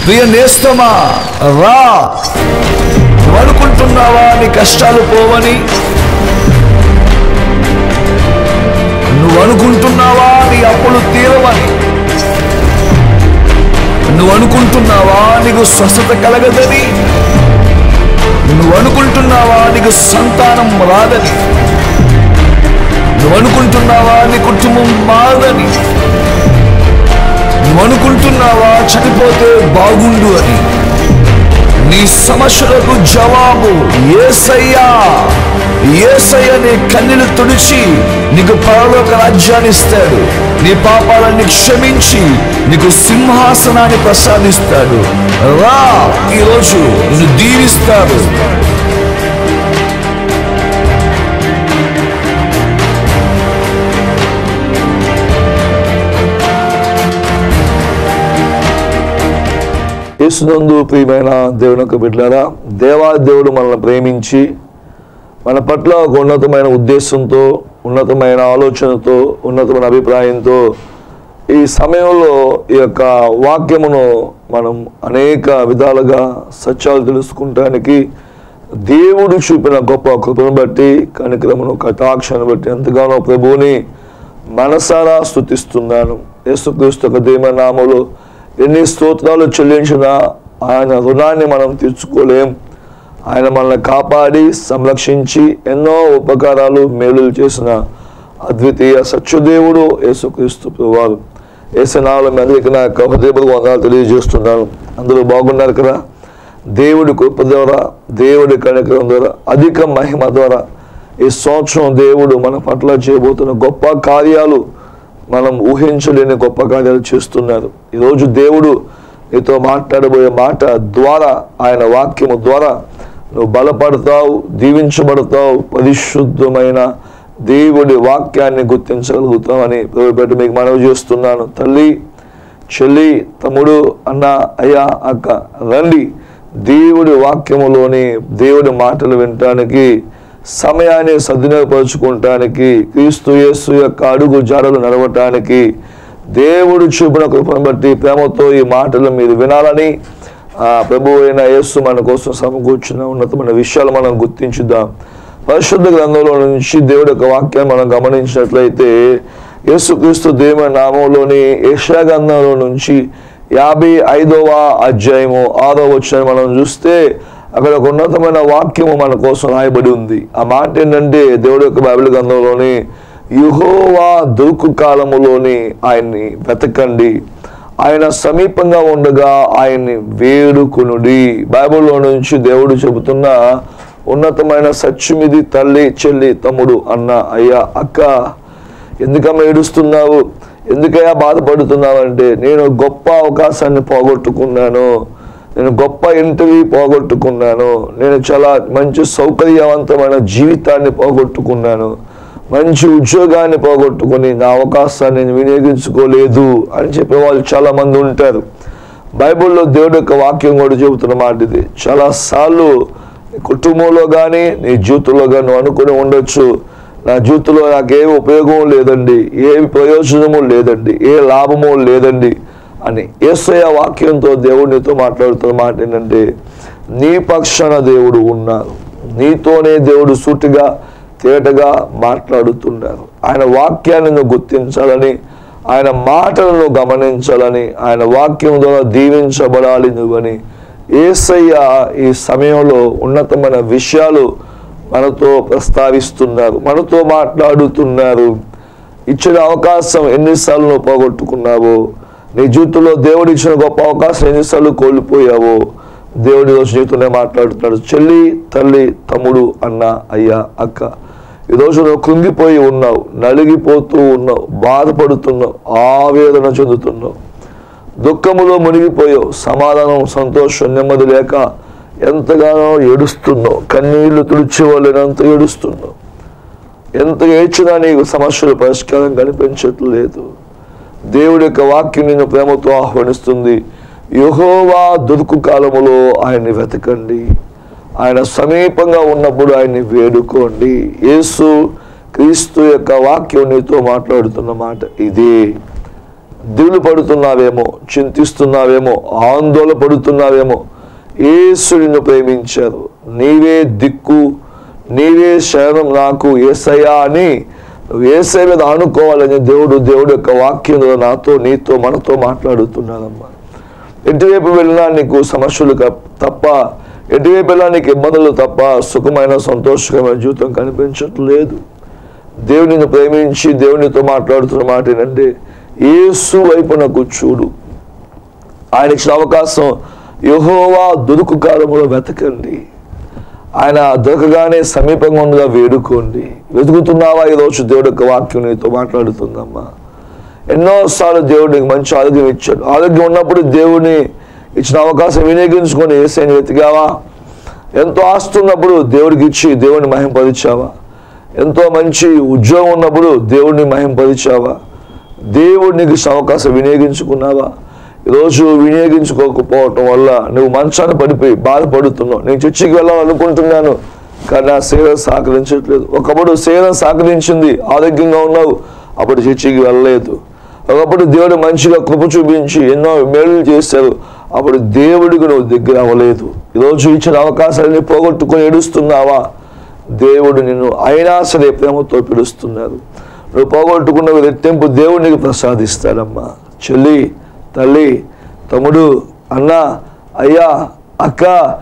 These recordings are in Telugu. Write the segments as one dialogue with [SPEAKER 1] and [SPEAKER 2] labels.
[SPEAKER 1] ప్రియ నేస్తమా, రా. నువ్వు అనుకుంటున్నావా నీ కష్టాలు పోవని? నువ్వు అనుకుంటున్నావా నీ అప్పులు తీరవని? నువ్వు అనుకుంటున్నావా నీకు స్వస్థత కలగదని? నువ్వు అనుకుంటున్నావా నీకు సంతానం రాదని? నువ్వు అనుకుంటున్నావా నీ కుటుంబం మారదని? నువ్వు అనుకుంటున్నావా చనిపోతే బాగుండు అని? నీ సమస్యలకు జవాబు యేసయ్యా. యేసయ్య నీ కన్నీళ్లు తుడిచి నీకు పరలోక రాజ్యాన్ని ఇస్తాడు. నీ పాపాలన్నీ క్షమించి నీకు సింహాసనాన్ని ప్రసాదిస్తాడు. రా, ఈరోజు నిన్ను దీవిస్తాడు. యేసునందు ప్రియమైన దేవుని యొక్క బిడ్డలారా, దేవాదేవుడు మనల్ని ప్రేమించి మన పట్ల ఒక ఉన్నతమైన ఉద్దేశంతో, ఉన్నతమైన ఆలోచనతో, ఉన్నతమైన అభిప్రాయంతో ఈ సమయంలో ఈ యొక్క వాక్యమును మనం అనేక విధాలుగా సత్యాలు తెలుసుకుంటానికి దేవుడు చూపిన గొప్ప కృపను బట్టి, కనికరమును, కటాక్షను బట్టి ఎంతగానో ప్రభువుని మనసారా స్తుతిస్తున్నాను. యేసుక్రీస్తు యొక్క దేవుని నామములో ఎన్ని స్తోత్రాలు చెల్లించినా ఆయన రుణాన్ని మనం తీర్చుకోలేం. ఆయన మనల్ని కాపాడి సంరక్షించి ఎన్నో ఉపకారాలు మేలులు చేసిన అద్వితీయ సత్యదేవుడు యేసుక్రీస్తు ప్రభువారు. యేసునామములో మీ అందరికీ నా యొక్క హృదయపూర్వక వందనాలు తెలియజేస్తున్నాను. అందరూ బాగున్నారు కదా? దేవుడి కృప ద్వారా, దేవుడి కనికరం ద్వారా, అధిక మహిమ ద్వారా ఈ సంవత్సరం దేవుడు మన పట్ల చేయబోతున్న గొప్ప కార్యాలు, మనం ఊహించలేని గొప్ప కార్యాలు చేస్తున్నారు. ఈరోజు దేవుడు నీతో మాట్లాడబోయే మాట ద్వారా, ఆయన వాక్యము ద్వారా నువ్వు బలపడతావు, దీవించబడతావు, పరిశుద్ధమైన దేవుడి వాక్యాన్ని గుర్తించగలుగుతావు అని ప్రభువు మీకు మనవి చేస్తున్నాను. తల్లి, చెల్లి, తమ్ముడు, అన్న, అయ్యా, అక్క, రండి దేవుడి వాక్యములోని దేవుడి మాటలు వినటానికి, సమయాన్ని సద్వినియోగపరుచుకోవటానికి, క్రీస్తు యేసు యొక్క అడుగు జాడలు నడవటానికి దేవుడు చూపిన కృపను బట్టి ప్రేమతో ఈ మాటలు మీరు వినాలని ప్రభువు అయిన యేసు మన కోసం సమకూర్చిన ఉన్నతమైన విషయాలు మనం గుర్తించుదాం. పరిశుద్ధ గ్రంథంలో నుంచి దేవుడి యొక్క వాక్యాన్ని మనం గమనించినట్లయితే యేసుక్రీస్తు దేవుని నామంలోని యెషయా గ్రంథంలో నుంచి 55వ అధ్యాయము 6వ వచనం మనం చూస్తే అక్కడ ఒక ఉన్నతమైన వాక్యము మన కోసం రాయబడి ఉంది. ఆ మాట ఏంటంటే, దేవుడి యొక్క బైబిల్ గ్రంథంలోని యెహోవా దొరుకు కాలములోని ఆయన్ని వెతకండి, ఆయన సమీపంగా ఉండగా ఆయన్ని వేడుకొనుడి. బైబిల్లో నుంచి దేవుడు చెబుతున్న ఉన్నతమైన సత్యమిది. తల్లి, చెల్లి, తమ్ముడు, అన్న, అయ్యా, అక్క, ఎందుకమ్మా ఏడుస్తున్నావు? ఎందుకయ్యా బాధపడుతున్నావు అంటే, నేను గొప్ప అవకాశాన్ని పోగొట్టుకున్నాను, నేను గొప్ప ఇంటర్వ్యూ పోగొట్టుకున్నాను, నేను చాలా మంచి సౌకర్యవంతమైన జీవితాన్ని పోగొట్టుకున్నాను, మంచి ఉద్యోగాన్ని పోగొట్టుకుని నా అవకాశాన్ని నేను వినియోగించుకోలేదు అని చెప్పే వాళ్ళు చాలా మంది ఉంటారు. బైబిల్లో దేవుడి యొక్క వాక్యం కూడా చెబుతున్న మాట ఇది. చాలాసార్లు నీ కుటుంబంలో కానీ నీ జీవితంలో కానీ నువ్వు అనుకుని ఉండొచ్చు, నా జీవితంలో నాకేమి ఉపయోగం లేదండి, ఏ ప్రయోజనము లేదండి, ఏ లాభము లేదండి అని. యేసయ్య వాక్యంతో దేవుడు నీతో మాట్లాడుతున్న మాట ఏంటంటే, నీ పక్షాన దేవుడు ఉన్నారు, నీతోనే దేవుడు సూటిగా తేటగా మాట్లాడుతున్నారు. ఆయన వాక్యాన్ని నువ్వు గుర్తించాలని, ఆయన మాటలను గమనించాలని, ఆయన వాక్యం ద్వారా దీవించబడాలి నువ్వని యేసయ్య ఈ సమయంలో ఉన్నతమైన విషయాలు మనతో ప్రస్తావిస్తున్నారు, మనతో మాట్లాడుతున్నారు. ఇచ్చిన అవకాశం ఎన్నిసార్లు నువ్వు పోగొట్టుకున్నావో, నీ జీవితంలో దేవుడు ఇచ్చిన గొప్ప అవకాశం ఎన్నిసార్లు కోల్పోయావో దేవుడి రోజు నీతోనే మాట్లాడుతున్నాడు. చెల్లి, తల్లి, తమ్ముడు, అన్న, అయ్యా, అక్క, ఈరోజు నువ్వు కృంగిపోయి ఉన్నావు, నలిగిపోతూ ఉన్నావు, బాధపడుతున్నావు, ఆవేదన చెందుతున్నావు, దుఃఖములో మునిగిపోయావు, సమాధానం, సంతోషం, నెమ్మది లేక ఎంతగానో ఏడుస్తున్నావు, కన్నీళ్లు తుడిచేవాళ్ళనంత ఏడుస్తున్నావు. ఎంత ఏడ్చినా నీకు సమస్యలు పరిష్కారం కనిపించట్లేదు. దేవుడి యొక్క వాక్యం నిన్ను ప్రేమతో ఆహ్వానిస్తుంది. యెహోవా దొరుకు కాలములో ఆయన్ని వెతకండి, ఆయన సమీపంగా ఉన్నప్పుడు ఆయన్ని వేడుకోండి. యేసు క్రీస్తు యొక్క వాక్యం నీతో మాట్లాడుతున్న మాట ఇదే. దిగులు పడుతున్నావేమో, చింతిస్తున్నావేమో, ఆందోళన పడుతున్నావేమో. యేసు నిన్ను ప్రేమించారు. నీవే దిక్కు, నీవే శరణం నాకు యేసయ్యా అని నువ్వు యేసయ్య మీద ఆనుకోవాలని దేవుడు యొక్క వాక్యంలో నాతో, నీతో, మనతో మాట్లాడుతున్నానమ్మా. ఎటువైపు వెళ్ళినా నీకు సమస్యలు తప్ప, ఎటువైపు వెళ్ళినా నీకు ఇబ్బందులు తప్ప సుఖమైన సంతోషకరమైన జీవితం కనిపించట్లేదు. దేవునిని ప్రేమించి దేవునితో మాట్లాడుతున్న మాట ఏంటంటే, యేసు వైపునకు చూడు. ఆయన ఇచ్చిన అవకాశం, యెహోవా దొరుకు కాలములో వెతకండి. ఆయన దొరకగానే సమీపంగా ఉండగా వేడుకోండి. వెతుకుతున్నావా? ఈరోజు దేవుడి యొక్క వాక్యం నీతో మాట్లాడుతుందమ్మా. ఎన్నోసార్లు దేవుడు నీకు మంచి ఆరోగ్యం ఇచ్చాడు. ఆరోగ్యం ఉన్నప్పుడు దేవుని ఇచ్చిన అవకాశం వినియోగించుకొని యేసయ్యని వెతికావా? ఎంతో ఆస్తి ఉన్నప్పుడు దేవుడికి ఇచ్చి దేవుడిని మహింపరిచావా? ఎంతో మంచి ఉద్యోగం ఉన్నప్పుడు దేవుడిని మహింపరిచావా? దేవుడు నీకు ఇచ్చిన అవకాశం వినియోగించుకున్నావా? ఈరోజు వినియోగించుకోకపోవటం వల్ల నువ్వు మంచాన్ని పడిపోయి బాధపడుతున్నావు. నేను చర్చికి వెళ్ళాలనుకుంటున్నాను, కానీ నా శరీరం సహకరించట్లేదు. ఒకప్పుడు శరీరం సహకరించింది, ఆరోగ్యంగా ఉన్నావు, అప్పుడు చర్చికి వెళ్ళలేదు. ఒకప్పుడు దేవుడు మంచిగా కృప చూపించి ఎన్నో మేలు చేశారు, అప్పుడు దేవుడికి నువ్వు దగ్గర అవ్వలేదు. ఈరోజు ఇచ్చిన అవకాశాన్ని పోగొట్టుకొని ఏడుస్తున్నావా? దేవుడు నిన్ను అయినా సరే ప్రేమతో పిలుస్తున్నారు. నువ్వు పోగొట్టుకున్న రెట్టింపు దేవుడు నీకు ప్రసాదిస్తాడమ్మా. చెల్లి, తల్లి, తమ్ముడు, అన్న, అయ్యా, అక్క,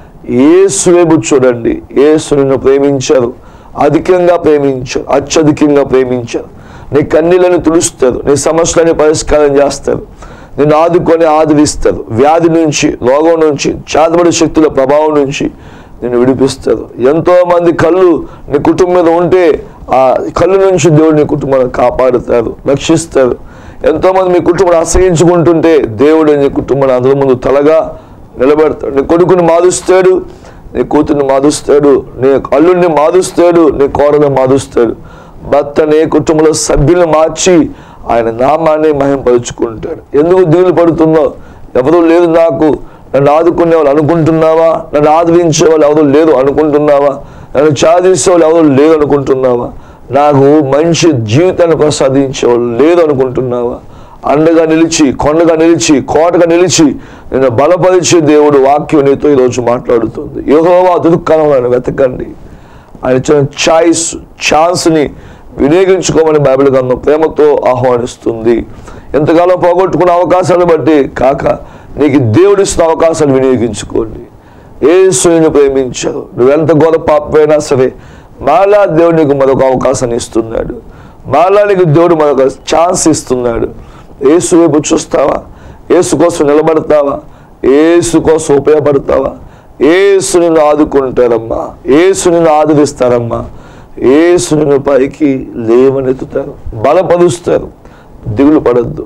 [SPEAKER 1] యేసు వైపు చూడండి. యేసు నిన్ను ప్రేమించారు, అధికంగా ప్రేమించారు, అత్యధికంగా ప్రేమించారు. నీ కన్నీళ్ళని తుడుస్తారు, నీ సమస్యలని పరిష్కారం చేస్తారు, నిన్ను ఆదుకొని ఆదరిస్తారు. వ్యాధి నుంచి, రోగం నుంచి, చేతబడి శక్తుల ప్రభావం నుంచి నిన్ను విడిపిస్తారు. ఎంతో మంది కళ్ళు నీ కుటుంబం మీద ఉంటే ఆ కళ్ళు నుంచి దేవుడు నీ కుటుంబాన్ని కాపాడుతారు, రక్షిస్తారు. ఎంతోమంది మీ కుటుంబాన్ని అసహించుకుంటుంటే దేవుడు నీ కుటుంబాన్ని అందరి ముందు తలగా నిలబెడతాడు. నీ కొడుకుని మారుస్తాడు, నీ కూతుర్ని మారుస్తాడు, నీ అల్లుడిని మారుస్తాడు, నీ కోడని మారుస్తాడు. భర్త నీ కుటుంబంలో సభ్యులను మార్చి ఆయన నామాన్ని మహింపరుచుకుంటాడు. ఎందుకు దిగులు పడుతున్నావు? ఎవరూ లేదు నాకు, నన్ను ఆదుకునే వాళ్ళు అనుకుంటున్నావా? నన్ను ఆదరించే వాళ్ళు ఎవరు లేరు అనుకుంటున్నావా? నన్ను చాదించే వాళ్ళు ఎవరు లేరు అనుకుంటున్నావా? నాకు మంచి జీవితాన్ని ప్రసాదించేవాళ్ళు లేదు అనుకుంటున్నావా? అండగా నిలిచి, కొండగా నిలిచి, కోటగా నిలిచి నేను బలపరిచే దేవుడు వాక్యం నీతో ఈరోజు మాట్లాడుతుంది. యెహోవా దుర్కాలంలో వెతకండి. ఆయన ఇచ్చిన ఛాన్స్ని వినియోగించుకోమని బైబిల్ గ్రంథం ప్రేమతో ఆహ్వానిస్తుంది. ఎంతకాలం పోగొట్టుకున్న అవకాశాలను బట్టి కాక నీకు దేవుడు ఇస్తున్న అవకాశాలు వినియోగించుకోండి. యేసుని ప్రేమించారు. నువ్వెంత ఘోర పాపమైనా సరే మాలా దేవుడు నీకు మరొక అవకాశాన్ని ఇస్తున్నాడు. మాలా నీకు దేవుడు మరొక ఛాన్స్ ఇస్తున్నాడు. యేసు వైపు చూస్తావా? యేసు కోసం నిలబడతావా? యేసు కోసం ఉపయోగపడతావా? యేసు నిన్ను ఆదుకుంటారమ్మా, యేసు నిన్ను ఆదరిస్తారమ్మా, యేసు నిన్ను పైకి లేవనెత్తుతారు, బలపరుస్తారు. దిగులు పడద్దు.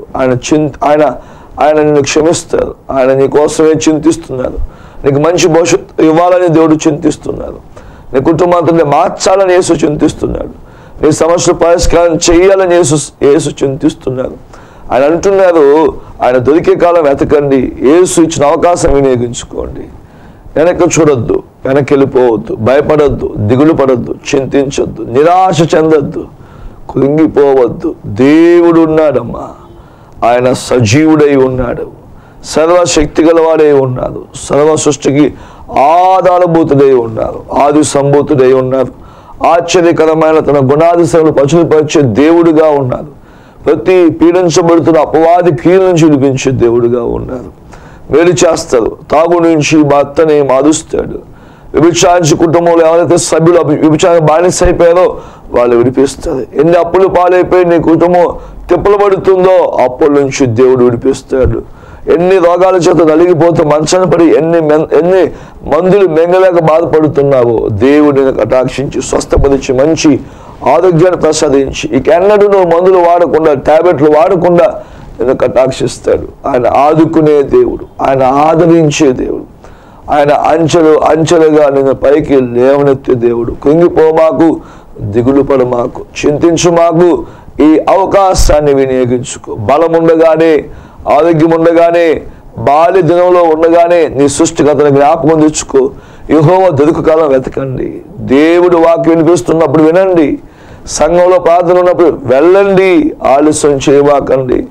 [SPEAKER 1] ఆయన నిన్ను క్షమిస్తారు. ఆయన నీ కోసమే చింతిస్తున్నారు. నీకు మంచి భవిష్యత్తు ఇవ్వాలని దేవుడు చింతిస్తున్నారు. నీ కుటుంబాన్ని మార్చాలని యేసు చింతిస్తున్నాడు. నీ సమస్యలు పరిష్కారం చేయాలని యేసు చింతిస్తున్నారు. ఆయన అంటున్నారు, ఆయన దొరికే కాలం వెతకండి. యేసు ఇచ్చిన అవకాశం వినియోగించుకోండి. వెనక్కి చూడొద్దు, వెనక్కి వెళ్ళిపోవద్దు, భయపడద్దు, దిగులు పడద్దు, చింతించొద్దు, నిరాశ చెందొద్దు, కృంగిపోవద్దు. దేవుడు ఉన్నాడమ్మా. ఆయన సజీవుడై ఉన్నాడు, సర్వశక్తి గలవాడై ఉన్నాడు, సర్వ సృష్టికి ఆధారభూతుడై ఉన్నారు, ఆది సంభూతుడై ఉన్నారు. ఆశ్చర్యకరమైన తన గుణాదిశలు పచులుపరిచే దేవుడుగా ఉన్నారు. ప్రతి పీడించబడుతున్న అపవాది కీళ్ళ నుంచి విడిపించే దేవుడుగా ఉన్నారు. మేలు చేస్తారు. తాగు నుంచి భర్తని మారుస్తాడు. విభిచారించి కుటుంబంలో ఎవరైతే సభ్యులు విభిచారం బానిస అయిపోయారో వాళ్ళు విడిపిస్తారు. ఎన్ని అప్పులు పాలైపోయి నీ కుటుంబం తిప్పలు పడుతుందో అప్పుల నుంచి దేవుడు విడిపిస్తాడు. ఎన్ని రోగాల చేత నలిగిపోతూ మంచాన్ని పడి ఎన్ని మందులు మెంగలేక బాధపడుతున్నావో దేవుడిని కటాక్షించి స్వస్థపరిచి మంచి ఆరోగ్యాన్ని ప్రసాదించి ఇక ఎన్నడూ నువ్వు మందులు వాడకుండా, టాబ్లెట్లు వాడకుండా నేను కటాక్షిస్తాడు. ఆయన ఆదుకునే దేవుడు, ఆయన ఆదరించే దేవుడు, ఆయన అంచెలుగా నేను పైకి లేవనెత్తే దేవుడు. కృంగిపోమాకు, దిగులు పడమాకు, చింతించు మాకు. ఈ అవకాశాన్ని వినియోగించుకో. బలం ఉండగానే, ఆరోగ్యం ఉండగానే, బాల్య దినంలో ఉండగానే నీ సృష్టికర్తను జ్ఞాపకం తెచ్చుకో. యెహోవా దొరుకు కాలం వెతకండి. దేవుడు వాక్యం వినిపిస్తున్నప్పుడు వినండి. సంఘంలో ప్రార్థన ఉన్నప్పుడు వెళ్ళండి, ఆలస్యం చేయవాకండి.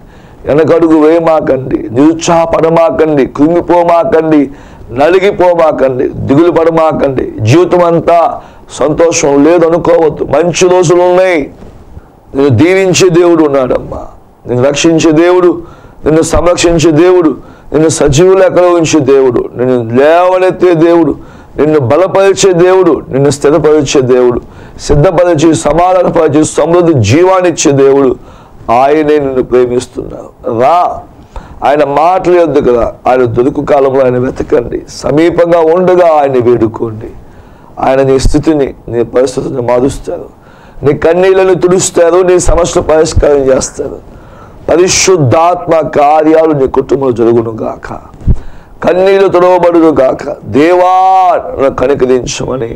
[SPEAKER 1] వెనకడుగు వేయమాకండి, నిరుత్సాహపడమాకండి, కృంగిపోమాకండి, నలిగిపోమాకండి, దిగులు పడమాకండి. జీవితం అంతా సంతోషం లేదనుకోవద్దు. మంచి రోజులు ఉన్నాయి. నిన్ను దీవించే దేవుడు ఉన్నాడమ్మా. నిన్ను రక్షించే దేవుడు, నిన్ను సంరక్షించే దేవుడు, నిన్ను సజీవులు ఎక్కడ ఉంచే దేవుడు, నిన్ను లేవనెత్తే దేవుడు, నిన్ను బలపరిచే దేవుడు, నిన్ను స్థిరపరిచే దేవుడు, సిద్ధపరిచి సమాధానపరిచి సమృద్ధి జీవాన్నిచ్చే దేవుడు. ఆయనే నిన్ను ప్రేమిస్తున్నావు. రా, ఆయన మాటలు వద్దు కదా, ఆయన దొరుకు కాలంలో ఆయన వెతకండి. సమీపంగా ఉండగా ఆయన వేడుకోండి. ఆయన నీ స్థితిని, నీ పరిస్థితిని మారుస్తారు. నీ కన్నీళ్లను తుడుస్తారు, నీ సమస్యలు పరిష్కారం చేస్తారు. పరిశుద్ధాత్మ కార్యాలు నీ కుటుంబంలో జరుగును గాక. కన్నీళ్లు తుడవబడును గాక. దేవా కనికరించమని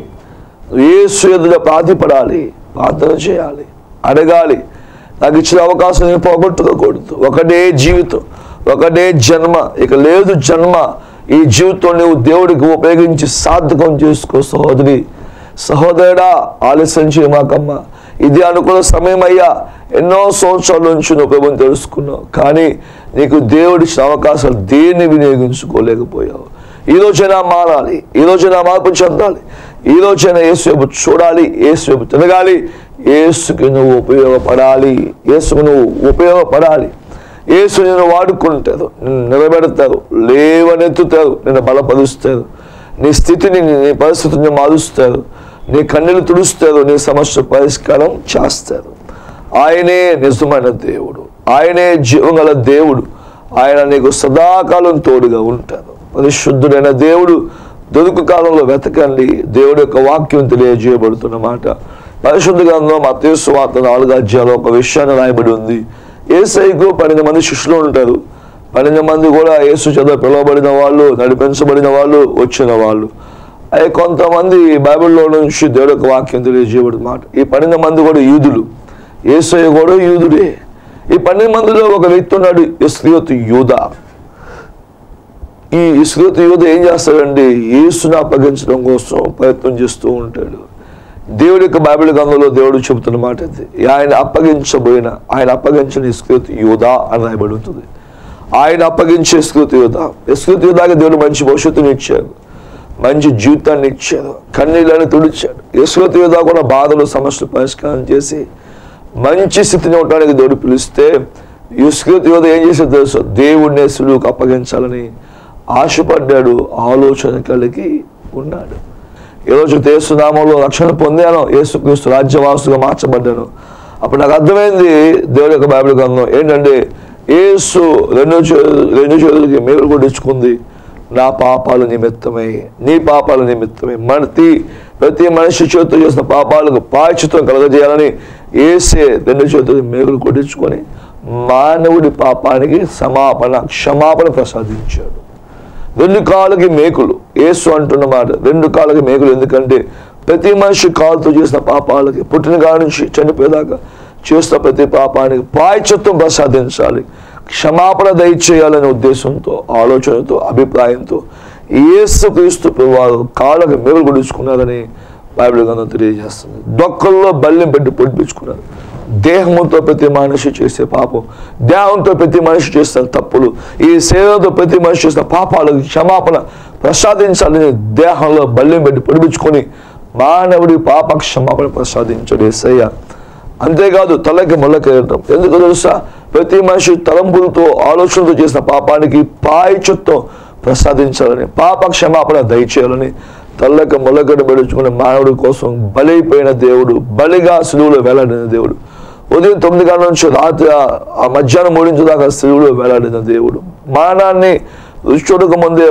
[SPEAKER 1] యేసు ఎదుట ప్రార్థిపడాలి, ప్రార్థన చేయాలి, అడగాలి. నాకు ఇచ్చిన అవకాశం నేను పోగొట్టుకోకూడదు. ఒకటే జీవితం, ఒకటే జన్మ, ఇక లేదు జన్మ. ఈ జీవితం నువ్వు దేవుడికి ఉపయోగించి సార్థకం చేసుకో. సహోదరి, సహోదరుడా, ఆలస్యం చేయమాకమ్మా. ఇది అనుకున్న సమయం అయ్యా. ఎన్నో సంవత్సరాల నుంచి నువ్వు ప్రభువుని తెలుసుకున్నావు, కానీ నీకు దేవుడిచ్చిన అవకాశాలు దేన్ని వినియోగించుకోలేకపోయావు. ఈ రోజైనా మారాలి, ఈ రోజైనా మార్పు చెందాలి, ఈ రోజైనా యేసు వైపు చూడాలి, యేసు వైపు తిరగాలి, యేసుకి నువ్వు ఉపయోగపడాలి, యేసుకు నువ్వు ఉపయోగపడాలి. యేసు నిన్ను వాడుకుంటారు, నిన్ను నిలబెడతారు, లేవనెత్తుతారు, నిన్ను బలపరుస్తారు, నీ స్థితిని, నీ పరిస్థితిని మారుస్తారు, నీ కన్నీళ్లు తుడుస్తారు, నీ సమస్య పరిష్కారం చేస్తారు. ఆయనే నిజమైన దేవుడు, ఆయనే జీవగల దేవుడు. ఆయన నీకు సదాకాలం తోడుగా ఉంటారు. పరిశుద్ధుడైన దేవుడు దొరుకు కాలంలో వెతకండి. దేవుడి యొక్క వాక్యం తెలియజేయబడుతున్న మాట పరిశుద్ధ గ్రంథంలో మత్తయి సువార్త 4వ అధ్యాయంలో ఒక విషయాన్ని రాయబడి ఉంది. యేసయ్యకు 12 మంది శిష్యులు ఉంటారు. 12 మంది కూడా యేసు చేత పిలువబడిన వాళ్ళు, నడిపించబడిన వాళ్ళు, వచ్చిన వాళ్ళు. అవి కొంతమంది బైబిల్లో నుంచి దేవుడి యొక్క వాక్యం తెలియజేయబడిన మాట. ఈ 12 మంది కూడా యూదులు, యేసయ్య కూడా యూదుడే. ఈ 12 మందిలో ఒక వ్యక్తి ఉన్నాడు, ఇస్కరియోతు యూదా. ఈ ఇస్కరియోతు యూదా ఏం చేస్తాడండి? యేసుని అప్పగించడం కోసం ప్రయత్నం చేస్తూ ఉంటాడు. దేవుడి యొక్క బైబిల్ గ్రంథంలో దేవుడు చెబుతున్న మాట ఇది. ఆయన అప్పగించిన ఇస్కరియోతు యూదా అని రాయబడి ఉంటుంది. ఆయన అప్పగించే ఇస్కరియోతు యూదా. ఇస్కరియోతు యూదాకి దేవుడు మంచి భవిష్యత్తుని ఇచ్చాడు, మంచి జీవితాన్ని ఇచ్చాడు, కన్నీళ్ళని తుడిచాడు. ఇస్కరియోతు యూదా కూడా బాధలు, సమస్యలు పరిష్కారం చేసి మంచి స్థితిని ఉండడానికి దేవుడు పిలిస్తే ఇస్కరియోతు యూదా ఏం చేసేది తెలుసు? దేవుడిని యేసుకు అప్పగించాలని ఆశపడ్డాడు, ఆలోచన కలిగి ఉన్నాడు. ఈరోజు యేసు నామంలో రక్షణ పొందాను, యేసుక్రీస్తు రాజ్యవాసుగా మార్చబడ్డాను. అప్పుడు నాకు అర్థమైంది దేవుడి యొక్క బైబిల్ గ్రంథం ఏంటంటే, యేసు రెండు చేతులకి మేలు కొట్టించుకుంది. నా పాపాల నిమిత్తమై, నీ పాపాల నిమిత్తమై, ప్రతి మనిషి చేతితో చేసిన పాపాలకు ప్రాయశ్చిత్తం కలగజేయాలని యేసే 2 చేతులు మేకులు కొట్టించుకొని మానవుడి పాపానికి క్షమాపణ ప్రసాదించాడు. 2 కాళ్ళకి మేకులు. యేసు అంటున్న మాట 2 కాళ్ళకి మేకులు. ఎందుకంటే ప్రతి మనిషి కాలుతో చేసిన పాపాలకి, పుట్టిన కాడి నుంచి చనిపోయేదాకా చేసిన ప్రతి పాపానికి ప్రాయశ్చిత్తం ప్రసాదించాలి, క్షమాపణ దయచేయాలనే ఉద్దేశంతో, ఆలోచనతో, అభిప్రాయంతో యేసుక్రీస్తు వారు కాళ్ళకి మేకులు కొట్టించుకున్నారని బైబిల్ గ్రంథం తెలియజేస్తుంది. డొక్కల్లో బల్లిని పెట్టి పొడిపించుకున్నారు. దేహంతో ప్రతి మనిషి చేసే పాపం, దేహంతో ప్రతి మనిషి చేసిన తప్పులు, ఈ శరీరంతో ప్రతి మనిషి చేసిన పాపాలకు క్షమాపణ ప్రసాదించాలని దేహంలో బల్లిని పెట్టి పొడిపించుకొని మానవుడి పాప క్షమాపణ ప్రసాదించాడు యేసయ్య. అంతేకాదు తలకి మొలకెళ్ళటం. ఎందుకు తెలుసా? ప్రతి మనిషి తలంపులతో, ఆలోచనతో చేసిన పాపానికి ప్రాయశ్చిత్తం ప్రసాదించాలని, పాప క్షమాపణ దయచేయాలని తల్లకి మొలకడ పెడుచుకుని మానవుడి కోసం బలైపోయిన దేవుడు, బలిగా శిలువలో వేలాడిన దేవుడు. ఉదయం 9 గంటల నుంచి రాత్రి మధ్యాహ్నం 3 దాకా శిలువలో వేలాడిన దేవుడు. మరణాన్ని రుచి చూడక ముందే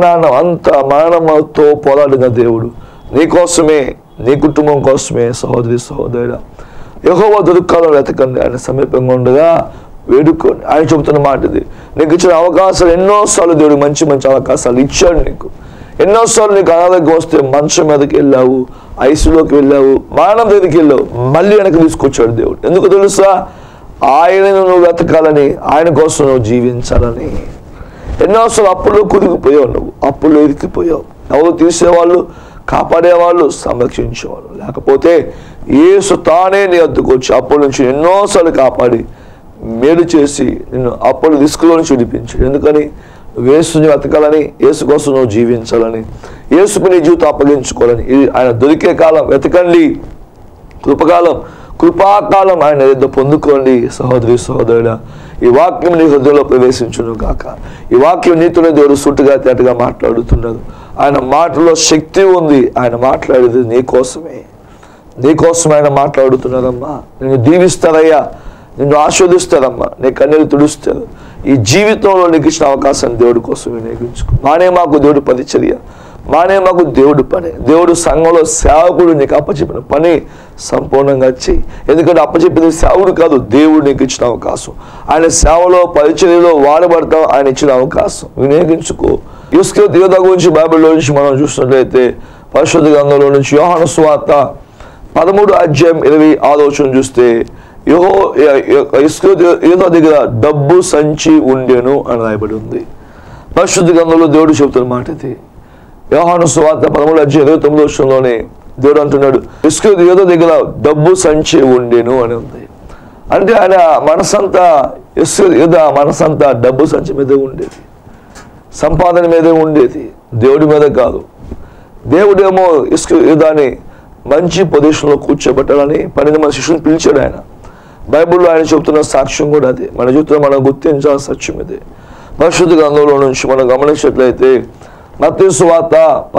[SPEAKER 1] మరణంతో పోరాడిన దేవుడు. నీ కోసమే, నీ కుటుంబం కోసమే. సహోదరి, సహోదరుడా, యెహోవా దొరుకాలం వెతకండి, ఆయన సమీపంగా ఉండగా వేడుకోండి. ఆయన చెబుతున్న మాట ఇది. నీకు ఇచ్చిన అవకాశాలు ఎన్నోసార్లు దేవుడు మంచి మంచి అవకాశాలు ఇచ్చాడు నీకు. ఎన్నోసార్లు నీకు అనారోగ్యం వస్తే మంచం మీదకి వెళ్ళావు, ఐసులోకి వెళ్ళావు, మరణం దగ్గరికి వెళ్ళావు, మళ్ళీ వెనక్కి తీసుకొచ్చాడు దేవుడు. ఎందుకు తెలుసా? ఆయనను నువ్వు వెతకాలని, ఆయన కోసం నువ్వు జీవించాలని. ఎన్నోసార్లు అప్పుల్లో కుదిగిపోయావు, నువ్వు అప్పుల్లో ఇరికిపోయావు. ఎవరు తీసేవాళ్ళు, కాపాడేవాళ్ళు, సంరక్షించేవాళ్ళు లేకపోతే యేసు తానే నీ వద్దకు వచ్చి అప్పుల నుంచి ఎన్నోసార్లు కాపాడి మేలు చేసి నిన్ను అప్పుడు రిస్క్లో నుంచి విడిపించాడు. ఎందుకని? యేసుని వెతకాలని, యేసు కోసం నువ్వు జీవించాలని, యేసుకు నీ జీవితం అప్పగించుకోవాలని. ఇది ఆయన దొరికే కాలం, వెతకండి. కృపాకాలం ఆయన ఏదో పొందుకోండి. సహోదరి సహోదరుడా, ఈ వాక్యం నీ హృదయంలో ప్రవేశించును గాక. ఈ వాక్యం నీతోనే దేవుడు సూటుగా తేటగా మాట్లాడుతున్నాడు. ఆయన మాటలో శక్తి ఉంది. ఆయన మాట్లాడేది నీకోసమే ఆయన మాట్లాడుతున్నారమ్మా. నిన్ను దీవిస్తారయ్యా, నిన్ను ఆస్వాదిస్తారమ్మా, నీ కన్నీరు తుడుస్తారు. ఈ జీవితంలో నీకు ఇచ్చిన అవకాశాన్ని దేవుడి కోసం వినియోగించుకో. మానే మాకు దేవుడి పరిచర్య, మానే మాకు దేవుడి పని. దేవుడు సంఘంలో సేవకుడు నీకు అప్పచెప్పిన పని సంపూర్ణంగా చెయ్యి. ఎందుకంటే అప్పచెప్పింది సేవకుడు కాదు, దేవుడు నీకు ఇచ్చిన అవకాశం. ఆయన సేవలో పరిచర్యలో వాడబడతాం. ఆయన ఇచ్చిన అవకాశం వినియోగించుకో. ఇస్కరియోతు యూదా గురించి బైబిల్లో నుంచి మనం చూసినట్లయితే పరిశుద్ధ గ్రంథంలో నుంచి యోహాను సువార్త 13:26 చూస్తే ఇస్కరియోతు యూదా దగ్గర డబ్బు సంచి ఉండెను అని రాయబడి ఉంది. పరిశుద్ధ గ్రంథంలో దేవుడు చెబుతున్న మాట ఇది. యోహాను సువార్త 13:29 దేవుడు అంటున్నాడు, ఇస్కరియోతు యూదా దగ్గర డబ్బు సంచి ఉండెను అని ఉంది. అంటే ఆయన మనసంతా, యూదా మనసంతా డబ్బు సంచి మీదే ఉండేది, సంపాదన మీదే ఉండేది, దేవుడి మీద కాదు. దేవుడేమో యూదాని మంచి పొజిషన్లో కూర్చోబెట్టాలని 12 మంది శిష్యుని పిలిచాడు ఆయన. బైబిల్లో ఆయన చెబుతున్న సాక్ష్యం కూడా అదే. మన జీవితంలో మనం గుర్తించాల్సిన సత్యం ఇదే. పరిశుద్ధ గ్రంథంలో నుంచి మనం గమనించినట్లయితే మత్తయి సువార్త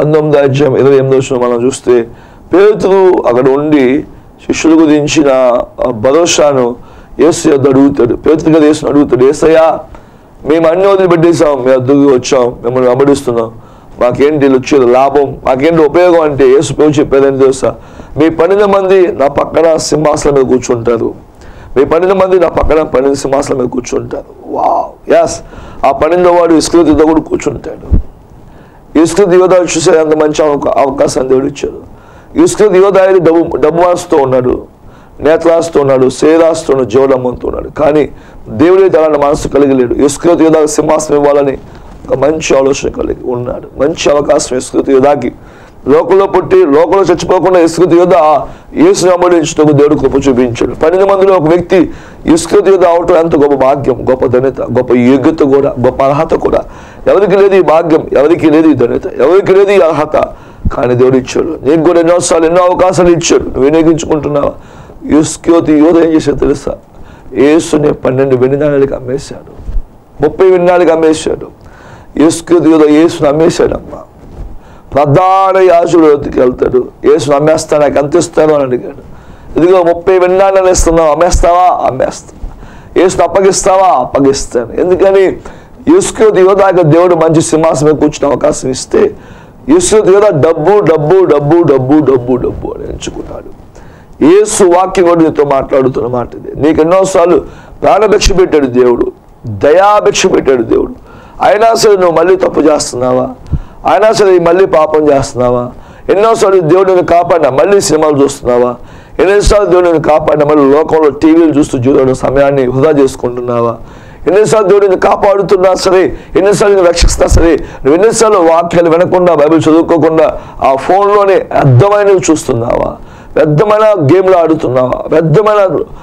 [SPEAKER 1] 19:28 మనం చూస్తే పేతురు అక్కడ ఉండి శిష్యులకు దించిన భరోసాను యేసు యొద్ద అడుగుతాడు. పేతురు కదా యేసుని అడుగుతాడు, యేసయ్యా, మేము అన్ని వదిలిపెట్టేసాం, మేము అద్దెకు వచ్చాం, మిమ్మల్ని వెంబడిస్తున్నాం, మాకేంటి వచ్చేది లాభం, మాకేంటి ఉపయోగం అంటే యేసు ప్రభు చెప్పేదని తెలుసా? మీ 12 మంది నా పక్కన సింహాసనం మీద కూర్చుంటారు, మీ 12 మంది నా పక్కన 12 సింహాసనం మీద కూర్చుంటారు. వావ్, ఎస్, ఆ 12వ వాడు ఇస్కరియోతు యూదా కూడా కూర్చుంటాడు. ఇస్కరియోతు యూదా చూసే అంత మంచి అవకాశాన్ని దేవుడు ఇచ్చాడు. ఇస్కరియోతు యూదా డబ్బు మనసుతో ఉన్నాడు, నేత్రాస్తో ఉన్నాడు, సేరాస్తో ఉన్నాడు, జీవనమ్మంతో ఉన్నాడు. కానీ దేవుడైతే అలాంటి మనసు కలిగలేడు. ఇస్కరియోతు యూదాకి సింహాసనం ఇవ్వాలని ఒక మంచి ఆలోచన కలిగి ఉన్నాడు. మంచి అవకాశం ఇస్కరియోతు యూదాకి. లోకంలో పుట్టి లోకంలో చచ్చిపోకుండా ఇస్కరియోతు యూదా యేసుని వెంబడించుటకు దేవుడు కృప చూపించాడు. 12 మందిలో ఒక వ్యక్తి ఇస్కరియోతు యూదా అవటం ఎంత గొప్ప భాగ్యం, గొప్ప ధన్యత, గొప్ప యోగ్యత కూడా, గొప్ప అర్హత కూడా. ఎవరికి లేదు ఈ భాగ్యం, ఎవరికి లేదు ఈ ధన్యత, ఎవరికి లేదు ఈ అర్హత, కానీ దేవుడు ఇచ్చాడు. నీకు కూడా ఎన్నోసార్లు ఎన్నో అవకాశాలు ఇచ్చాడు, నువ్వు వినియోగించుకుంటున్నావా? ఇస్కరియోతు యూదా ఏం చేశాడు తెలుసా? యేసుని 12 వెండి నాణేలకు అమ్మేశాడు, 30 వెండి నాణేలకు అమ్మేశాడు. ఇస్కరియోతు యూదా యేసుని అమ్మేశాడమ్మా. ప్రధాన యాజకుడు వద్దకు వెళ్తాడు, యేసుని అమ్మేస్తాను, నాకు ఎంత ఇస్తాను అని అడిగాడు. ఇదిగో 30 వెండి నాణేలు ఇస్తున్నావు, అమ్మేస్తావా? అమ్మేస్తా. యేసుని అప్పగిస్తావా? అప్పగిస్తాను. ఎందుకని? ఇస్కరియోతు యూదాకి దేవుడు మంచి సింహాసనం మీద కూర్చునే అవకాశం ఇస్తే ఇస్కరియోతు యూదా డబ్బు డబ్బు డబ్బు డబ్బు డబ్బు డబ్బు అని ఎంచుకున్నాడు. యేసు వాక్యం కూడా నీతో మాట్లాడుతున్న మాట ఇది. నీకు ఎన్నోసార్లు ప్రాణభిక్ష పెట్టాడు దేవుడు, దయాభిక్ష పెట్టాడు దేవుడు. అయినా సరే నువ్వు మళ్ళీ తప్పు చేస్తున్నావా? అయినా సరే మళ్ళీ పాపం చేస్తున్నావా? ఎన్నోసార్లు దేవుడు నిన్ను కాపాడినా మళ్ళీ సినిమాలు చూస్తున్నావా? ఎన్నిసార్లు దేవుడు నిన్ను కాపాడినా మళ్ళీ లోకంలో టీవీలు చూస్తూ జీవితంలో సమయాన్ని వృధా చేసుకుంటున్నావా? ఎన్నిసార్లు దేవుడు నిన్ను కాపాడుతున్నా సరే, ఎన్నిసార్లు నిన్ను రక్షిస్తున్నా సరే, నువ్వు ఎన్నిసార్లు వాక్యాలు వినకుండా, బైబిల్ చదువుకోకుండా ఆ ఫోన్లోనే అర్థమైనవి చూస్తున్నావా? వ్యర్థమైన గేమ్లు ఆడుతున్నావా? వ్యర్థమైన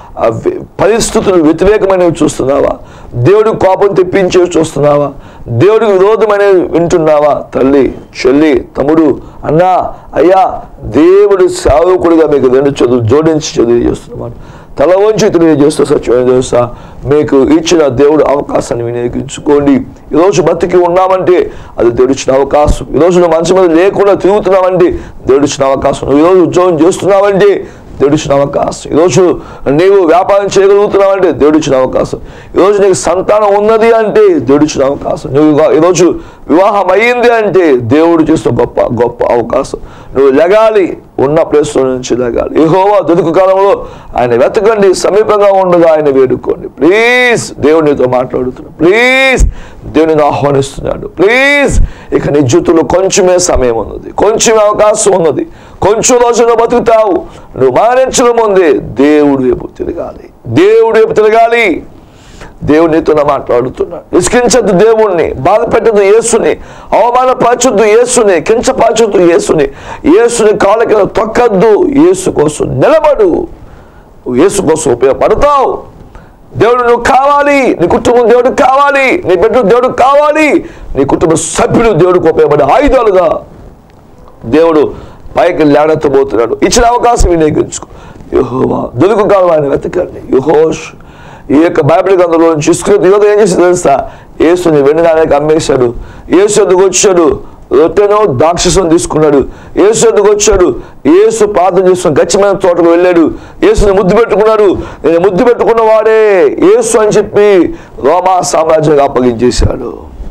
[SPEAKER 1] పరిస్థితులు వ్యతిరేకమైనవి చూస్తున్నావా? దేవుడికి కోపం తెప్పించేవి చూస్తున్నావా? దేవుడికి విరోధమైనవి వింటున్నావా? తల్లి, చెల్లి, తమ్ముడు, అన్నా, అయ్యా, దేవుడు సేవకుడిగా మీకు 2 జోడించి తెలియజేస్తున్నాను. తల వంచి తెలియజేస్తూ సత్యమైన తెలుసా, మీకు ఇచ్చిన దేవుడు అవకాశాన్ని వినియోగించుకోండి. ఈరోజు బతికి ఉన్నామంటే అది దేవుడు ఇచ్చిన అవకాశం. ఈరోజు నువ్వు మంచి మీద లేకుండా తిరుగుతున్నావంటే దేవుడు ఇచ్చిన అవకాశం. నువ్వు ఈరోజు ఉద్యోగం చేస్తున్నావంటే దేవుడు ఇచ్చిన అవకాశం. ఈరోజు నీవు వ్యాపారం చేయగలుగుతున్నావంటే దేవుడు ఇచ్చిన అవకాశం. ఈరోజు నీకు సంతానం ఉన్నది అంటే దేవుడు ఇచ్చిన అవకాశం. నువ్వు ఈరోజు వివాహం అయ్యింది అంటే దేవుడు చేసిన గొప్ప గొప్ప అవకాశం. నువ్వు లెగాలి, ఉన్న ప్లేస్లో నుంచి లెగాలి. యెహోవా దొరుకు కాలంలో ఆయన వెతకండి, సమీపంగా ఉండగా ఆయన వేడుకోండి. ప్లీజ్, దేవుడు నీతో మాట్లాడుతున్నాడు. ప్లీజ్, దేవుడిని ఆహ్వానిస్తున్నాడు. ప్లీజ్, ఇక నీ జీవితంలో కొంచెమే సమయం ఉన్నది, కొంచెమే అవకాశం ఉన్నది, కొంచెం రోజున బతుకుతావు. నువ్వు మరణించడం ముందే దేవుడు వైపు తిరగాలి, దేవుడు వైపు తిరగాలి. దేవుడు నీతో మాట్లాడుతున్నాడు. ఇసుకించద్దు దేవుణ్ణి, బాధ పెట్టద్దు యేసుని, అవమానపరచొద్దు యేసుని, కించపరచొద్దు యేసుని, యేసుని కాళ్ళ కింద తొక్కద్దు. యేసు కోసం నిలబడు, యేసు కోసం ఉపయోగపడతావు. దేవుడు నువ్వు కావాలి, నీ కుటుంబం దేవుడు కావాలి, నీ బిడ్డ దేవుడు కావాలి, నీ కుటుంబ సభ్యులు దేవుడికి ఉపయోగపడే ఆయుధాలుగా దేవుడు పైకి లేడెత్తబోతున్నాడు. ఇచ్చిన అవకాశం వినియోగించుకో. యెహోవా దొరుకు కావాలని వెతకండి. యెహోష్ ఈ యొక్క బైబిల్ గ్రంథంలో నుంచి యోధ ఏం చేసి తెలుసా? యేసుని వెండినానికి అమ్మేశాడు. యేసు ఎదుగు వచ్చాడు, రొట్టెను ద్రాక్షరసం తీసుకున్నాడు. యేసు ఎదుగు వచ్చాడు, యేసు ప్రార్థన చేసుకుని గచ్చమైన తోటకు వెళ్ళాడు. యేసుని ముద్దు పెట్టుకున్నాడు. నేను ముద్దు పెట్టుకున్న వాడే యేసు అని చెప్పి రోమా సామ్రాజ్యానికి అప్పగించేశాడు.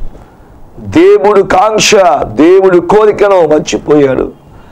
[SPEAKER 1] దేవుడు కాంక్ష, దేవుడి కోరికను మర్చిపోయాడు.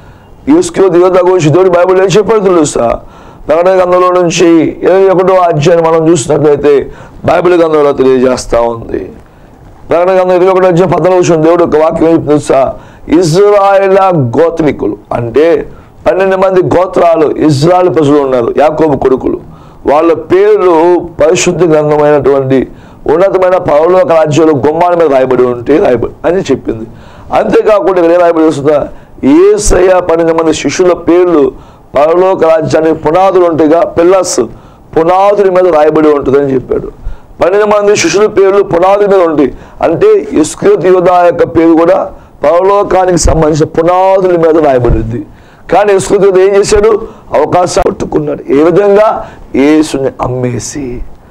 [SPEAKER 1] యేసు యోధ గురించి దేవుడు బైబిల్ ఏం చెప్పాడు తెలుసా? ప్రకటన గ్రంథంలో నుంచి 21వ అధ్యాయం మనం చూసినట్లయితే బైబిల్ గ్రంథంలో తెలియజేస్తా ఉంది. ప్రకటన గ్రంథం 21వ అధ్యాయం 14వ దేవుడు ఒక వాక్యం ఏం తెలుసా? ఇశ్రాయేలు గోత్రికులు అంటే 12 మంది గోత్రాలు ఇశ్రాయేలు ప్రజలు ఉన్నారు, యాకోబు కొడుకులు. వాళ్ళ పేర్లు పరిశుద్ధ గ్రంథమైనటువంటి ఉన్నతమైన పరలోక రాజ్యంలో గుమ్మాల మీద రాయబడి ఉంటే రాయబడి అని చెప్పింది. అంతేకాకుండా ఇక్కడ ఏం రాయబడి వస్తుందా? యేసయ్య 12 మంది శిష్యుల పేర్లు పరలోక రాజ్యానికి పునాదులు ఉంటాయిగా, పిల్లర్స్, పునాదుల మీద రాయబడి ఉంటుందని చెప్పాడు. 12 మంది శిష్యుల పేర్లు పునాదుల మీద ఉంటాయి అంటే ఇస్కరియోతు యూద యొక్క పేరు కూడా పరలోకానికి సంబంధించిన పునాదుల మీద రాయబడింది. కానీ ఇస్కరియోతు యూద ఏం చేశాడు? అవకాశం పట్టుకున్నాడు. ఏ విధంగా? యేసుని అమ్మేసి.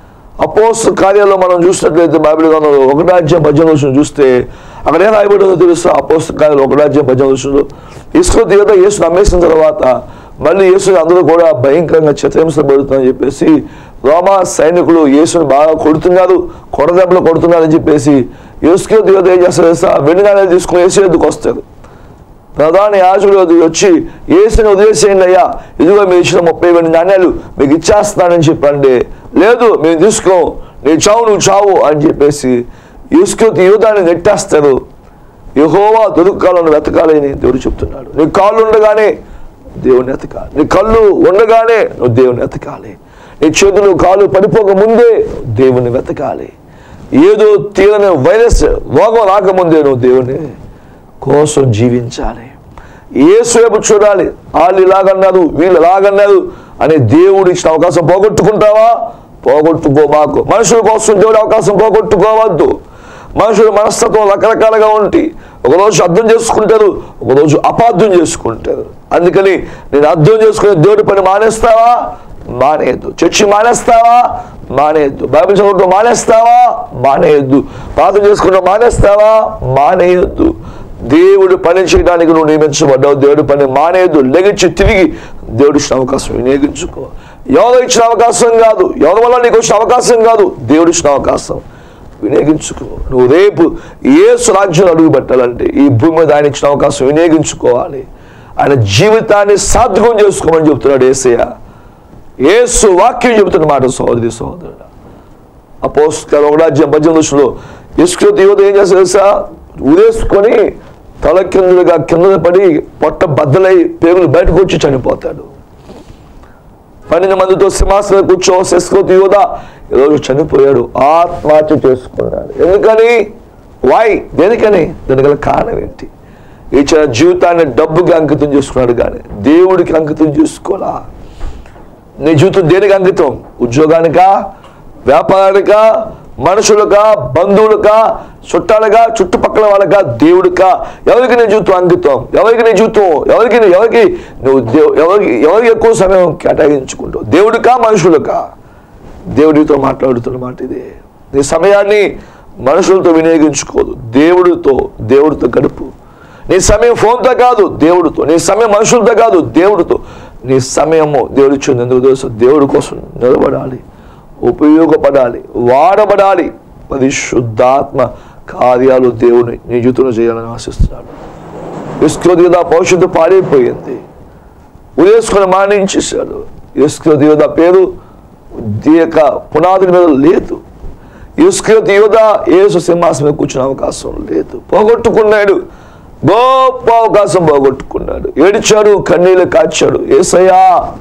[SPEAKER 1] అపోస్తల కార్యాల్లో మనం చూసినట్లయితే బైబిల్ గ్రంథంలో 1వ అధ్యాయం 18వ చూస్తే అక్కడ ఏం రాయబడిందో తెలుసా? అపోస్తల కార్యాలు 1వ అధ్యాయం 18వ ఇస్కరియోతు యూద యేసుని అమ్మేసిన తర్వాత మళ్ళీ యేసుని అందరూ కూడా భయంకరంగా చిత్రహింసబడుతుందని చెప్పేసి రోమా సైనికులు యేసుని బాగా కొడుతున్నారు, కొడదెబ్బలు కొడుతున్నారని చెప్పేసి ఇస్కరియోతు యూద ఏం చేస్తారు తెలుసా? వెండి నాణేలు తీసుకుని యేసు ఎద్దుకు వస్తారు. ప్రధాన యాజకుడు వచ్చి యేసుని వదిలేసేయండి అయ్యా, ఇదిగో మీరు ఇచ్చిన 30 వెండి నాణేలు మీకు ఇచ్చేస్తానని చెప్పండి. లేదు మేము తీసుకో, నీ చావు నువ్వు చావు అని చెప్పేసి ఇస్కరియోతు యూదాని నెట్టేస్తారు. యెహోవా దొరుకాలను వెతకాలని దేవుడు చెప్తున్నాడు. నీ కాళ్ళు ఉండగానే దేవుని ఎతకాలి, నీ కళ్ళు ఉండగానే నువ్వు దేవుని ఎతకాలి, నీ చేతులు కాళ్ళు పడిపోక ముందే దేవుని వెతకాలి. ఏదో తీరని వైరస్ రోగం రాకముందే నువ్వు దేవుని కోసం జీవించాలి. యేసు వైపు చూడాలి. వాళ్ళు ఇలాగన్నారు, వీళ్ళు ఎలాగన్నారు అని దేవుడు ఇచ్చిన అవకాశం పోగొట్టుకుంటావా? పోగొట్టుకోబాకు. మనుషుల కోసం దేవుడు అవకాశం పోగొట్టుకోవద్దు. మనుషుల మనస్తత్వం రకరకాలుగా ఉంటే ఒకరోజు అర్థం చేసుకుంటారు, ఒకరోజు అపార్థం చేసుకుంటారు. అందుకని నేను అర్థం చేసుకునే దేవుడి పని మానేస్తావా? మానేయద్దు. చర్చి మానేస్తావా? మానేయద్దు. బైబిల్ చదవడం మానేస్తావా? మానేయద్దు. ప్రార్థన చేసుకుంటూ మానేస్తావా? మానేయద్దు. దేవుడు పని చేయడానికి నువ్వు నియమించబడ్డావు. దేవుడి పని మానేయద్దు. లెగిచ్చి తిరిగి దేవుడు ఇచ్చిన అవకాశం వినియోగించుకో. ఎవరో ఇచ్చిన అవకాశం కాదు, ఎవరి వల్ల నీకు వచ్చిన అవకాశం కాదు, దేవుడు ఇచ్చిన అవకాశం వినియోగించుకో. నువ్వు రేపు యేసు రాజ్యంలో అడుగు పెట్టాలంటే ఈ భూమి మీద ఆయన ఇచ్చిన అవకాశం వినియోగించుకోవాలి. ఆయన జీవితాన్ని సార్థకం చేసుకోమని చెప్తున్నాడు యేసయ్య. యేసు వాక్యం చెబుతున్న మాట సహోదరి సహోదరుడు. అపోస్తలుల 1వ అధ్యాయం 18వ ఇస్కరియోతు యూద ఏం చేస్తాడు తెలుసా? ఉరేసుకొని తల కిందలుగా కింద పడి పొట్ట బద్దలై పేగులు బయటకు వచ్చి చనిపోతాడు. 12 మందితో సింహాసనం కూర్చో ఇస్కరియోతు యూద ఈరోజు చనిపోయాడు, ఆత్మహత్య చేసుకున్నాడు. ఎందుకని? దేనికని? దానికి గల కారణం ఏంటి? ఇచ్చిన జీవితాన్ని డబ్బుకి అంకితం చేసుకున్నాడు కానీ దేవుడికి అంకితం చేసుకోలా. నీ జీవితం దేనికి అంకితం? ఉద్యోగానికా, వ్యాపారానికా, మనుషులుగా, బంధువులుగా, చుట్టాలుగా, చుట్టుపక్కల వాళ్ళగా, దేవుడికా? ఎవరికి నీ జీవితం అంకితం? ఎవరికి నీ జీవితం? ఎవరికి నువ్వు ఎవరికి ఎక్కువ సమయం కేటాయించుకుంటావు? దేవుడికా, మనుషులకా? దేవుడితో మాట్లాడుతున్న మాట ఇదే. నీ సమయాన్ని మనుషులతో వినియోగించుకోదు, దేవుడితో గడుపు. నీ సమయం ఫోన్తో కాదు, దేవుడితో. నీ సమయం మనుషులతో కాదు, దేవుడితో. నీ సమయము దేవుడి ఇచ్చింది ఎందుకు తెలుసు? దేవుడి కోసం నిలబడాలి, ఉపయోగపడాలి, వాడబడాలి. పరిశుద్ధాత్మ కార్యాలు దేవుని నీ జీవితంలో చేయాలని ఆశిస్తున్నాడు. ఇస్కరియోతు యూద భవిష్యత్తు పాడైపోయింది, ఉరేసుకొని మానించేశాడు. ఇస్కరియోతు యూద పేరు యొక్క పునాదుల మీద లేదు. ఇస్కరియోతు యూద యేసు సింహాసనం మీద కూర్చునే అవకాశం లేదు, పోగొట్టుకున్నాడు. గొప్ప అవకాశం పోగొట్టుకున్నాడు. ఏడిచాడు, కన్నీళ్ళు కాచాడు. యేసయ్యా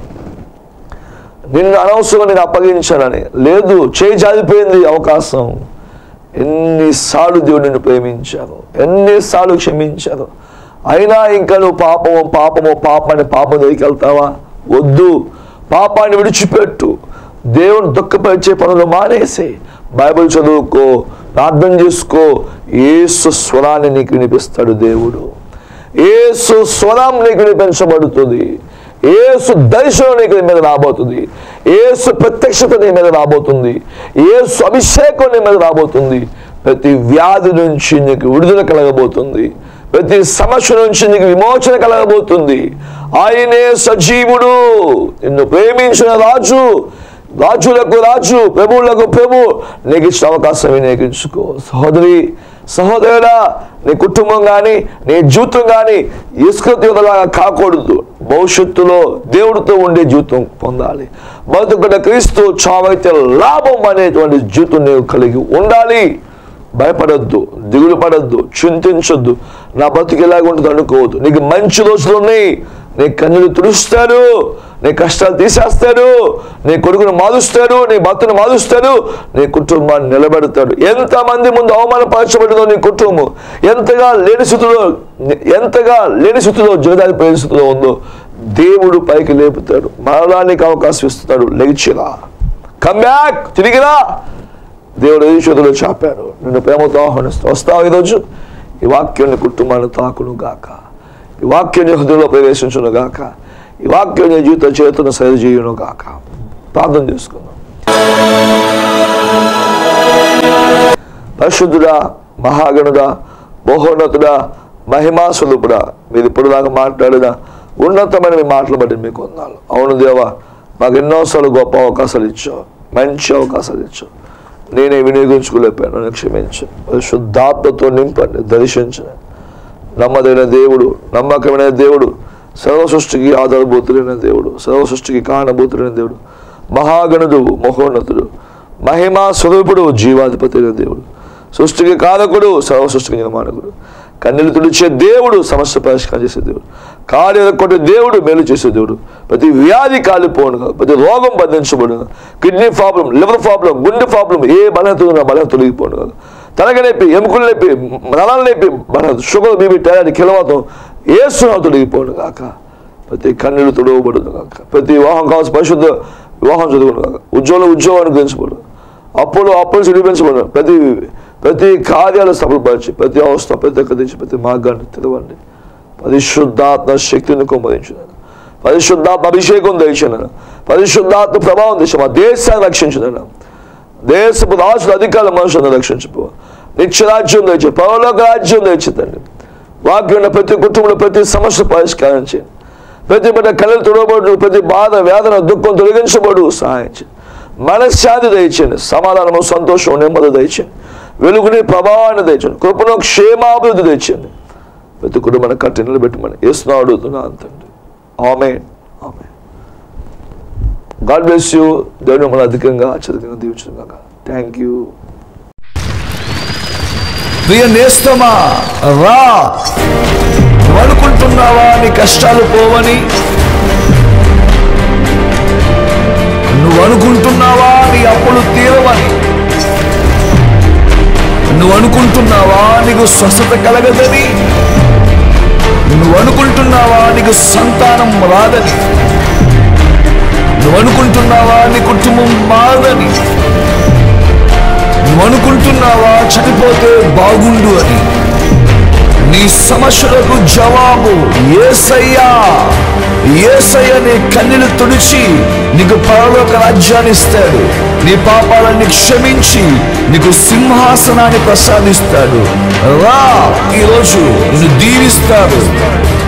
[SPEAKER 1] నిన్ను అనవసరంగా నేను అప్పగించానని. లేదు, చేయి జారిపోయింది అవకాశం. ఎన్నిసార్లు దేవుడు నిన్ను ప్రేమించాను, ఎన్నిసార్లు క్షమించాను, అయినా ఇంకా నువ్వు పాపం దగ్గరికి వెళ్తావా? వద్దు. పాపాన్ని విడిచిపెట్టు. దేవుని దుఃఖపరిచే పనులు మానేసి బైబిల్ చదువుకో, ప్రార్థన చేసుకో. యేసు స్వరాన్ని నీకు వినిపిస్తాడు దేవుడు. యేసు స్వరం నీకు వినిపించబడుతుంది. యేసు దర్శనం నీకు నీ మీద రాబోతుంది. యేసు ప్రత్యక్షత నీ మీద రాబోతుంది. యేసు అభిషేకం నీ మీద రాబోతుంది. ప్రతి వ్యాధి నుంచి నీకు విడుదల కలగబోతుంది. ప్రతి సమస్య నుంచి నీకు విమోచన కలగబోతుంది. ఆయనే సజీవుడు, నిన్ను ప్రేమించిన రాజు, రాజులకు రాజు, ప్రభువులకు ప్రభు. నీకు ఇచ్చిన అవకాశం వినియోగించుకో. సహోదరి, సహోదరుడా, నీ కుటుంబం కానీ నీ జీవితం కానీ ఇస్కరియోతులాగా కాకూడదు. భవిష్యత్తులో దేవుడితో ఉండే జీవితం పొందాలి. బతుకున్న క్రీస్తు, చావైతే లాభం అనేటువంటి జీవితం నీవు కలిగి ఉండాలి. భయపడద్దు, దిగులు పడద్దు, చింతించొద్దు. నా బతుకు ఎలాగ ఉంటుంది అనుకోవద్దు. నీకు మంచి రోజులు ఉన్నాయి. నీ కన్నులు తుడుస్తాడు, నీ కష్టాలు తీసేస్తాడు, నీ కొడుకును మారుస్తాడు, నీ భర్తను మారుస్తాడు, నీ కుటుంబాన్ని నిలబెడతాడు. ఎంతమంది ముందు అవమానపరచబడిందో నీ కుటుంబం, ఎంతగా లేని స్థితిలో జగదాది పరిస్థితిలో ఉందో దేవుడు పైకి లేపుతాడు. మరణానికి అవకాశం ఇస్తున్నాడు. లెగిచిరా, కమ్ బ్యాక్, తిరిగిరా. దేవుడు ఈ చేతుల్లో చాపాడు. నిన్ను ప్రేమతో ఆహ్వానిస్తూ వస్తావు. ఈరోజు ఈ వాక్యాన్ని కుటుంబాన్ని తాకును గాక. ఈ వాక్యాన్ని హృదయంలో ప్రవేశించును గాక. ఈ వాక్యాన్ని జీవిత చేతును సరిచేయును గాక. ప్రార్థన చేసుకుందాం. పరిశుద్ధుడా, మహాగణుడా, మహోన్నతుడా, మహిమా స్వరూపుడా, మీరు ఇప్పుడు దాకా మాట్లాడిన ఉన్నతమైన మీ మాటలు బట్టి మీకు వందనాలు. అవును దేవా, మాకు ఎన్నోసార్లు గొప్ప అవకాశాలు ఇచ్చావు, మంచి అవకాశాలు ఇచ్చావు. నేనే వినియోగించుకోలేకపోయాను, నన్ను క్షమించు. పరిశుద్ధాత్మతో నింపండి, దర్శించండి. నమ్మదైన దేవుడు, నమ్మకమైన దేవుడు, సర్వ సృష్టికి ఆధారభూతులైన దేవుడు, సర్వ సృష్టికి కారణభూతులైన దేవుడు, మహాగణుడు, మహోన్నతుడు, మహిమా స్వరూపుడు, జీవాధిపతి అయిన దేవుడు, సృష్టికి కారకుడు, సర్వ సృష్టికి నిర్మాణకుడు, కన్నీళ్ళు తుడిచే దేవుడు, సమస్య పరిష్కారం చేసే దేవుడు, కాలు ఎరగొట్టే దేవుడు, మేలు చేసే దేవుడు. ప్రతి వ్యాధి కాలిపోనుగా, ప్రతి రోగం బంధించబడుగా, కిడ్నీ ప్రాబ్లం, లివర్ ప్రాబ్లం, గుండె ప్రాబ్లం, ఏ బలహీనత బలం తొలగిపోనుగా, తలకి నొప్పి, ఎముకలు నొప్పి, నరాలు నొప్పి, షుగర్, బీపీ, టైరాయిడ్, కిలవాతం ఏసునామములో తొలగిపోను గాక. ప్రతి కన్నీళ్ళు తుడవబడును గాక. ప్రతి వివాహం కావాల్సిన పరిశుద్ధ వివాహం చదువును గాక. ఉద్యోగాన్ని గ్రహించబడు, అప్పులు చెల్లించబడు. ప్రతి కార్యాలు సఫలపరిచి, ప్రతి అవస్థ ప్రత్యేకరించి, ప్రతి మార్గాన్ని తెరవండి. పరిశుద్ధాత్మ శక్తిని కుమ్మరించున్నాను, పరిశుద్ధాత్మ అభిషేకం దయచేయను, పరిశుద్ధాత్మ ప్రభావం తెచ్చి మా దేశాన్ని రక్షించున్నాను. దేశపు రాజుల అధికారుల మనుషులను రక్షించిపో. నిత్యరాజ్యం దయచే, పరలోక రాజ్యం దయచేతండి. వాక్యం ప్రతి కుటుంబంలో ప్రతి సమస్య పరిష్కారం చేయండి. ప్రతి బిడ్డ కళ్ళలు తుడవబడు, ప్రతి బాధ, వేదన, దుఃఖం తొలగించబడు సహాయం చేయండి. మనశ్శాంతి దయచేయండి, సమాధానము, సంతోషం, నెమ్మది దయచేయండి, వెలుగుని ప్రభావాన్ని దయచేయండి, కృపను, క్షేమాభివృద్ధి దయచేయండి. ప్రతి కుటుంబాన్ని కట్టి నిలబెట్టమని యేసునామములో అడుగుతున్నా అంతండి. ఆమేన్, ఆమేన్. God bless you. దేవుని మన అధికంగా ఆశ్చర్యంగా దీవించుగాక. Thank you. ప్రియ నేస్తమా, రా. నువ్వు అనుకుంటున్నావా నీ కష్టాలు పోవని? నువ్వు అనుకుంటున్నావా నీ అప్పులు తీరవని? నువ్వు అనుకుంటున్నావా నీకు స్వస్థత కలగదని? నువ్వు అనుకుంటున్నావా నీకు సంతానం రాదని? నువ్వు అనుకుంటున్నావా నీ కుటుంబం మారదని? నువ్వు అనుకుంటున్నావా చనిపోతే బాగుండు అని? నీ సమస్యలకు జవాబు యేసయ్యా. యేసయ్య నీ కన్నీళ్లు తుడిచి నీకు పరలోక రాజ్యాన్ని ఇస్తాడు. నీ పాపాలన్నీ క్షమించి నీకు సింహాసనాన్ని ప్రసాదిస్తాడు. రా, ఈరోజు నిన్ను దీవిస్తాడు.